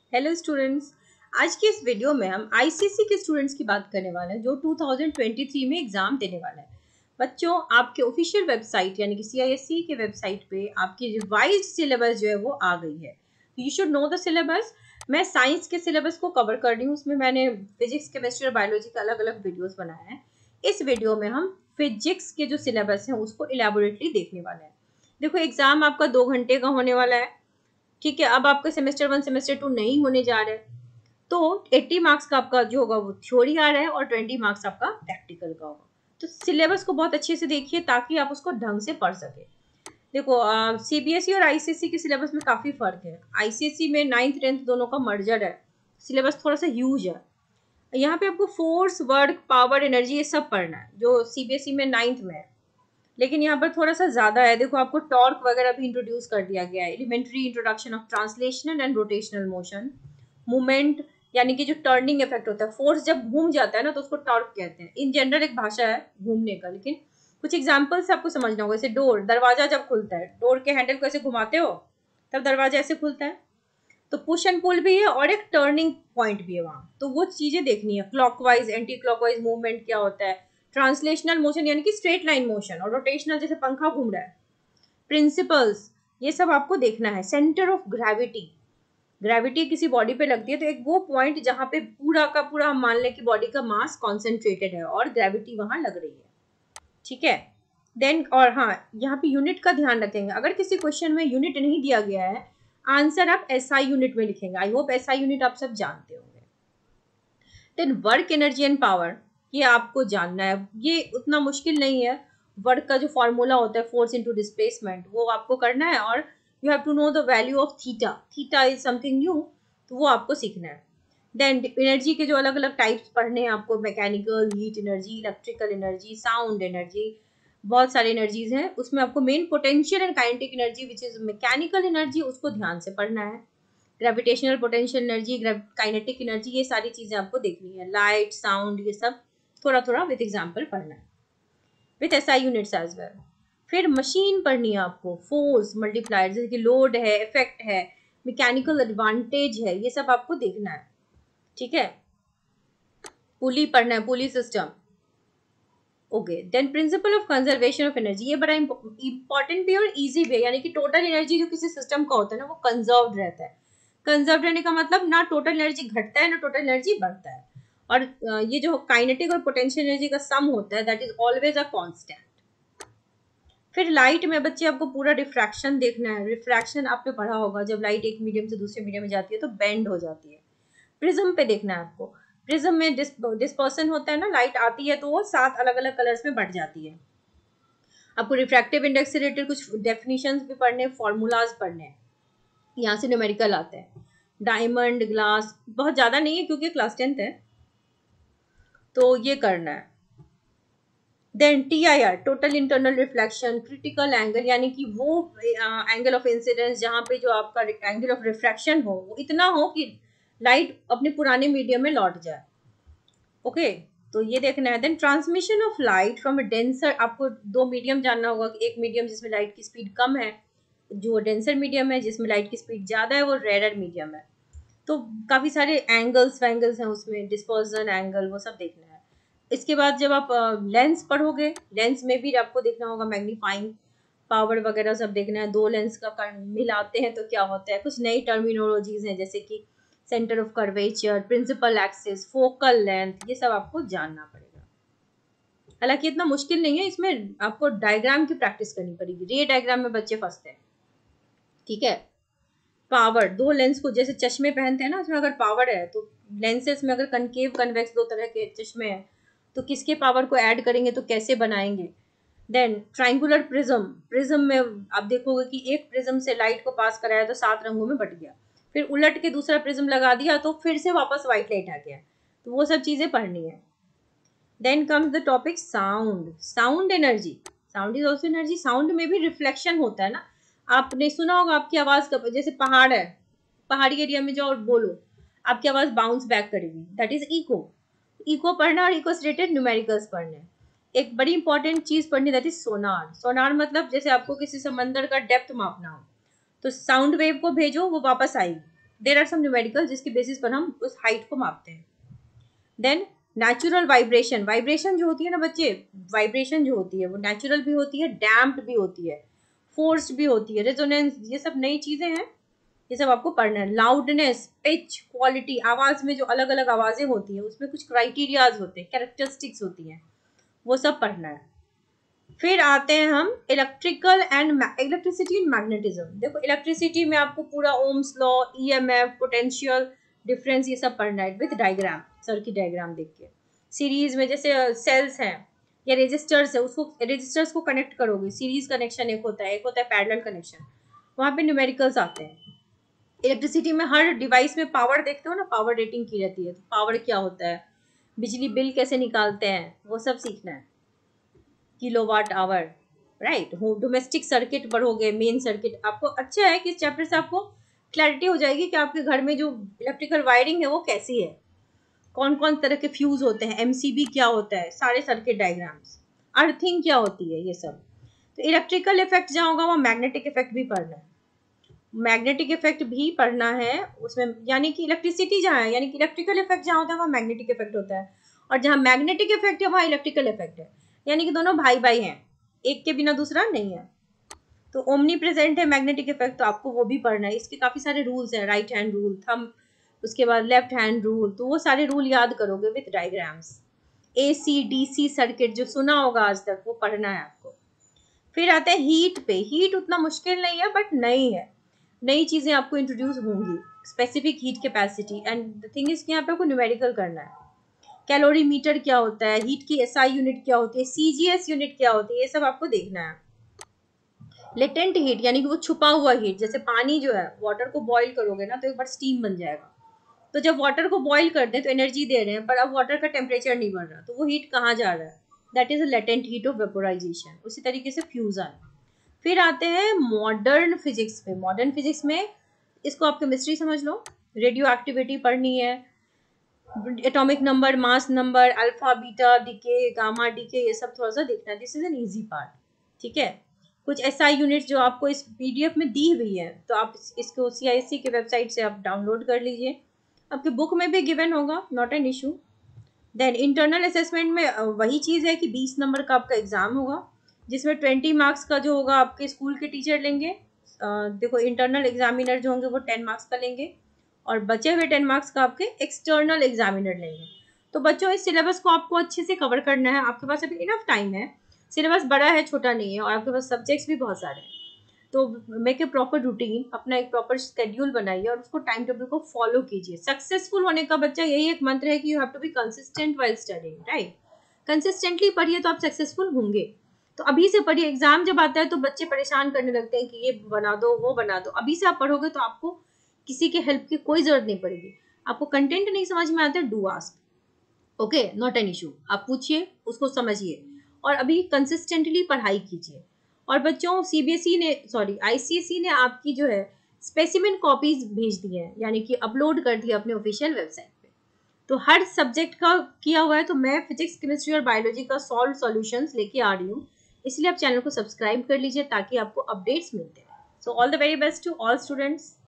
Hello students. आज की इस वीडियो में हम आईसीएसई के स्टूडेंट्स की बात करने वाले हैं जो 2023 में एग्जाम देने वाले हैं। बच्चों, आपके ऑफिशियल वेबसाइट यानी कि सीआईएससी के वेबसाइट पे आपकी रिवाइज्ड सिलेबस जो है वो आ गई है। You should know the syllabus. मैं साइंस के सिलेबस को कवर कर रही हूँ, उसमें मैंने फिजिक्स, केमिस्ट्री और बायोलॉजी के अलग अलग वीडियोज बनाए हैं। इस वीडियो में हम फिजिक्स के जो सिलेबस है उसको इलेबोरेटली देखने वाले हैं। देखो, एग्जाम आपका 2 घंटे का होने वाला है। ठीक है, अब आपका सेमेस्टर 1 सेमेस्टर 2 नहीं होने जा रहे, तो 80 मार्क्स का आपका जो होगा वो थ्योरी आ रहा है और 20 मार्क्स आपका प्रैक्टिकल का होगा। तो सिलेबस को बहुत अच्छे से देखिए ताकि आप उसको ढंग से पढ़ सके। देखो, सीबीएसई और आईसीएसई के सिलेबस में काफी फर्क है। आईसीएसई में 9th 10th दोनों का मर्जर है, सिलेबस थोड़ा सा ह्यूज है। यहाँ पे आपको फोर्स, वर्क, पावर, एनर्जी ये सब पढ़ना है जो सीबीएसई में 9th में है, लेकिन यहाँ पर थोड़ा सा ज्यादा है। देखो, आपको टॉर्क वगैरह भी इंट्रोड्यूस कर दिया गया है। Elementary introduction of translational and rotational motion, movement यानी कि जो टर्निंग इफेक्ट होता है, फोर्स जब घूम जाता है ना तो उसको टॉर्क कहते हैं। इन जनरल एक भाषा है घूमने का, लेकिन कुछ एग्जाम्पल्स आपको समझना होगा। जैसे डोर, दरवाजा जब खुलता है, डोर के हैंडल को ऐसे घुमाते हो तब दरवाजा ऐसे खुलता है। तो पुश एंड पुल भी है और एक टर्निंग पॉइंट भी है वहां, तो वो चीजें देखनी है। क्लॉकवाइज, एंटी क्लॉकवाइज मूवमेंट क्या होता है, ट्रांसलेशनल मोशन यानी कि स्ट्रेट लाइन मोशन, और रोटेशनल जैसे पंखा घूम रहा है। प्रिंसिपल्स, ये सब आपको देखना है। सेंटर ऑफ ग्रेविटी, ग्रेविटी किसी बॉडी पे लगती है तो एक वो पॉइंट जहां पे पूरा का पूरा हम मान लें कि बॉडी का मास कॉन्सेंट्रेटेड है और ग्रेविटी वहां लग रही है। ठीक है। देन, और हाँ, यहाँ पे यूनिट का ध्यान रखेंगे। अगर किसी क्वेश्चन में यूनिट नहीं दिया गया है, आंसर आप एसआई यूनिट में लिखेंगे। आई होप एसआई यूनिट आप सब जानते होंगे। Then work, energy and power, ये आपको जानना है, ये उतना मुश्किल नहीं है। वर्क का जो फॉर्मूला होता है, फोर्स इनटू डिस्प्लेसमेंट, वो आपको करना है। और you have to know the value of theta. Theta is something new, तो वो आपको सीखना है। देन एनर्जी के जो अलग अलग टाइप्स पढ़ने हैं आपको, mechanical, heat energy, electrical energy, sound energy, बहुत सारी एनर्जीज हैं। उसमें आपको main potential and kinetic energy which is mechanical energy, उसको ध्यान से पढ़ना है। Gravitational potential energy, kinetic energy, ये सारी चीजें आपको देखनी है। लाइट, साउंड, ये सब थोड़ा थोड़ा विद एग्जांपल पढ़ना है, with SI units as well. फिर मशीन पढ़नी है आपको, फोर्स मल्टीप्लायर, जैसे कि लोड है, इफेक्ट है, मैकेनिकल एडवांटेज है, ये सब आपको देखना है। ठीक है। पुली पढ़ना है, pulley system. Okay. Then principle of conservation of energy, ये बड़ा इंपॉर्टेंट भी और इजी भी है। यानी कि टोटल एनर्जी जो किसी सिस्टम का होता है ना, वो कंजर्व्ड रहता है। कंजर्व रहने का मतलब ना टोटल एनर्जी घटता है ना टोटल एनर्जी बढ़ता है। और ये जो काइनेटिक और पोटेंशियल एनर्जी का सम होता है, that is always a constant. फिर लाइट में बच्चे आपको पूरा रिफ्रैक्शन देखना है। रिफ्रैक्शन आपने पढ़ा होगा, जब लाइट एक मीडियम से दूसरे मीडियम में जाती है तो बेंड हो जाती है। प्रिज्म पे देखना है आपको। प्रिज्म में डिस्पर्सन होता है ना, लाइट आती है तो वो 7 अलग अलग कलर्स में बट जाती है। आपको रिफ्रैक्टिव इंडेक्स से रिलेटेड कुछ डेफिनेशंस भी पढ़ने, फॉर्मूलाज पढ़ने हैं, यहाँ से न्यूमेरिकल आते हैं। डायमंड, ग्लास, बहुत ज्यादा नहीं है क्योंकि क्लास 10th है, तो ये करना है। Then TIR, total internal reflection, critical angle, यानी कि वो एंगल ऑफ इंसिडेंस जहां पे जो आपका एंगल ऑफ रिफ्रैक्शन हो वो इतना हो कि लाइट अपने पुराने मीडियम में लौट जाए। ओके, तो ये देखना है। Then transmission of light from a denser, आपको 2 मीडियम जानना होगा कि एक मीडियम जिसमें लाइट की स्पीड कम है, जो डेंसर मीडियम है, जिसमें लाइट की स्पीड ज्यादा है वो रेयर मीडियम है। तो काफी सारे एंगल्स वैंगल्स हैं उसमें, डिस्पर्जन एंगल, वो सब देखना है। इसके बाद जब आप लेंस पढ़ोगे, लेंस में भी आपको देखना होगा मैग्नीफाइंग पावर वगैरह सब देखना है। 2 लेंस का मिलाते हैं तो क्या होता है, कुछ नई टर्मिनोलॉजीज हैं जैसे कि centre of curvature, principal axis, focal length, ये सब आपको जानना पड़ेगा। हालांकि इतना मुश्किल नहीं है, इसमें आपको डायग्राम की प्रैक्टिस करनी पड़ेगी। रे डायग्राम में बच्चे फंसते हैं। ठीक है। पावर, 2 लेंस को जैसे चश्मे पहनते हैं ना, उसमें अगर पावर है तो लेंसेज में अगर कनकेव कन्वेक्स 2 तरह के चश्मे हैं तो किसके पावर को ऐड करेंगे तो कैसे बनाएंगे। देन ट्राइंगुलर प्रिज्म, प्रिज्म में आप देखोगे कि एक प्रिज्म से लाइट को पास कराया तो 7 रंगों में बट गया, फिर उलट के दूसरा प्रिज्म लगा दिया तो फिर से वापस व्हाइट लाइट आ गया। तो वो सब चीजें पढ़नी है। Then comes the topic sound, sound energy. Sound is also energy. Sound में भी रिफ्लेक्शन होता है ना। आपने सुना होगा आपकी आवाज का, जैसे पहाड़ है, पहाड़ी एरिया में जाओ और बोलो, आपकी आवाज बाउंस बैक करेगी, दैट इज इको। इको पढ़ना और इको से रिलेटेड न्यूमेरिकल्स पढ़ने। एक बड़ी इंपॉर्टेंट चीज पढ़नी, दैट इज सोनार। सोनार मतलब जैसे आपको किसी समंदर का डेप्थ मापना हो तो साउंड वेव को भेजो, वो वापस आएगी। देयर आर सम न्यूमेरिकल जिसके बेसिस पर हम उस हाइट को मापते हैं। देन नेचुरल वाइब्रेशन, वाइब्रेशन जो होती है ना बच्चे, वाइब्रेशन जो होती है वो नेचुरल भी होती है, डैम्प्ड भी होती है, फोर्स्ड भी होती है, रेजोनेंस, ये सब नई चीजें हैं, ये सब आपको पढ़ना है। लाउडनेस, पिच, क्वालिटी, आवाज में जो अलग अलग आवाजें होती हैं उसमें कुछ क्राइटेरियाज होते हैं, कैरेक्टरिस्टिक्स होती हैं, वो सब पढ़ना है। फिर आते हैं हम electrical and electricity and magnetism. देखो इलेक्ट्रिसिटी में आपको पूरा Ohm's law, EMF, potential difference, ये सब पढ़ना है विद डायग्राम, सर्किट डायग्राम देख के। सीरीज में जैसे सेल्स हैं या रेजिस्टर्स है, उसको रेजिस्टर्स को कनेक्ट करोगे, सीरीज कनेक्शन एक होता है, एक होता है पैरेलल कनेक्शन, वहां पे न्यूमेरिकल्स आते हैं। इलेक्ट्रिसिटी में हर डिवाइस में पावर देखते हो ना, पावर रेटिंग की रहती है, तो पावर क्या होता है, बिजली बिल कैसे निकालते हैं, वो सब सीखना है। Kilowatt hour, right. Domestic circuit पढ़ोगे, मेन सर्किट। आपको अच्छा है कि इस चैप्टर से आपको क्लैरिटी हो जाएगी कि आपके घर में जो इलेक्ट्रिकल वायरिंग है वो कैसी है, कौन कौन तरह के फ्यूज होते हैं, एमसीबी क्या होता है, सारे सर्किट डायग्राम्स, अर्थिंग क्या होती है, ये सब। तो इलेक्ट्रिकल इफेक्ट जहाँ होगा वहाँ मैग्नेटिक इफेक्ट भी पढ़ना है, मैग्नेटिक इफेक्ट भी पढ़ना है उसमें, यानी कि इलेक्ट्रिसिटी जहाँ है, यानी कि इलेक्ट्रिकल इफेक्ट जहाँ होता है वहाँ मैग्नेटिक इफेक्ट होता है, और जहाँ मैग्नेटिक इफेक्ट है वहाँ इलेक्ट्रिकल इफेक्ट है, यानी कि दोनों भाई भाई हैं, एक के बिना दूसरा नहीं है। तो ओमनी प्रेजेंट है मैग्नेटिक इफेक्ट, तो आपको वो भी पढ़ना है। इसके काफी सारे रूल्स हैं, राइट हैंड रूल, थंब, उसके बाद लेफ्ट हैंड रूल, तो वो सारे रूल याद करोगे with diagrams. AC DC circuit जो सुना होगा आज तक वो पढ़ना है आपको। फिर आते हैं हीट पे। हीट उतना मुश्किल नहीं है बट नई है, नई चीजें आपको इंट्रोड्यूस होंगी, specific heat capacity, and the thing is कि यहाँ पे आपको न्यूमेरिकल करना है। कैलोरीमीटर क्या होता है, हीट की एसआई यूनिट क्या होती है, सीजीएस यूनिट क्या होती है, ये सब आपको देखना है। लेटेंट हीट यानी कि वो छुपा हुआ हीट, जैसे पानी जो है, वाटर को बॉईल करोगे ना तो एक बार स्टीम बन जाएगा, तो जब वाटर को बॉईल कर दें तो एनर्जी दे रहे हैं, पर अब वाटर का टेम्परेचर नहीं बढ़ रहा, तो वो हीट कहाँ जा रहा है, that is a latent heat of vaporization. उसी तरीके से फ्यूजन। फिर आते हैं मॉडर्न फिजिक्स पे। मॉडर्न फिजिक्स में इसको आप केमिस्ट्री समझ लो, रेडियो एक्टिविटी पढ़नी है, atomic number, mass number, alpha beta decay, gamma decay, ये सब थोड़ा सा देखना है। This is an easy part, ठीक है। कुछ एसआई यूनिट्स जो आपको इस पीडीएफ में दी हुई है, तो आप इसको सीआईएससी के वेबसाइट से आप डाउनलोड कर लीजिए, आपके बुक में भी गिवन होगा, not an issue. Then internal assessment में वही चीज़ है कि 20 नंबर का आपका एग्जाम होगा, जिसमें 20 मार्क्स का जो होगा आपके स्कूल के टीचर लेंगे। देखो इंटरनल एग्जामिनर जो होंगे वो 10 मार्क्स का लेंगे, और बचे हुए 10 मार्क्स का आपके एक्सटर्नल एग्जामिनर लेंगे। तो बच्चों इस सिलेबस को आपको अच्छे से कवर करना है, आपके पास अभी इनफ टाइम है, सिलेबस बड़ा है छोटा नहीं है, और आपके पास सब्जेक्ट्स भी बहुत सारे हैं। तो मेक ए प्रॉपर रूटीन, अपना एक प्रॉपर शेड्यूल बनाइए और उसको टाइम टेबल को फॉलो कीजिए। सक्सेसफुल होने का बच्चा यही एक मंत्र है कि you have to be consistent while studying, right. Consistently पढ़िए तो आप सक्सेसफुल होंगे। तो अभी से पढ़िए, एग्जाम जब आता है तो बच्चे परेशान करने लगते हैं कि ये बना दो वो बना दो, अभी से आप पढ़ोगे तो आपको किसी के हेल्प की कोई जरूरत नहीं पड़ेगी। आपको कंटेंट नहीं समझ में आता है, do ask, okay, not an issue, आप पूछिए, उसको समझिए, और अभी कंसिस्टेंटली पढ़ाई कीजिए। और बच्चों सीबीएसई ने, सॉरी आईसीएसई ने आपकी जो है स्पेसिमेन कॉपीज भेज दी है, यानी कि अपलोड कर दी अपने ऑफिशियल वेबसाइट पे। तो हर सब्जेक्ट का किया हुआ है, तो मैं फिजिक्स, केमिस्ट्री और बायोलॉजी का सॉल्व सॉल्यूशंस लेके आ रही हूँ, इसलिए आप चैनल को सब्सक्राइब कर लीजिए ताकि आपको अपडेट्स मिलते हैं। So all the very best to all students.